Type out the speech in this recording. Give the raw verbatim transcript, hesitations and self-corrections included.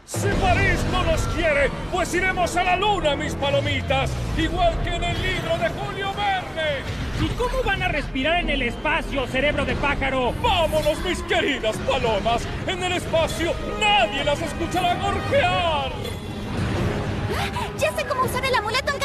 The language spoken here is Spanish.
Si París no nos quiere, pues iremos a la luna, mis palomitas. Igual que en el libro de Julio Verne. ¿Y cómo van a respirar en el espacio, cerebro de pájaro? ¡Vámonos, mis queridas palomas! En el espacio nadie las escuchará gorjear. Ya sé cómo usar el amuleto en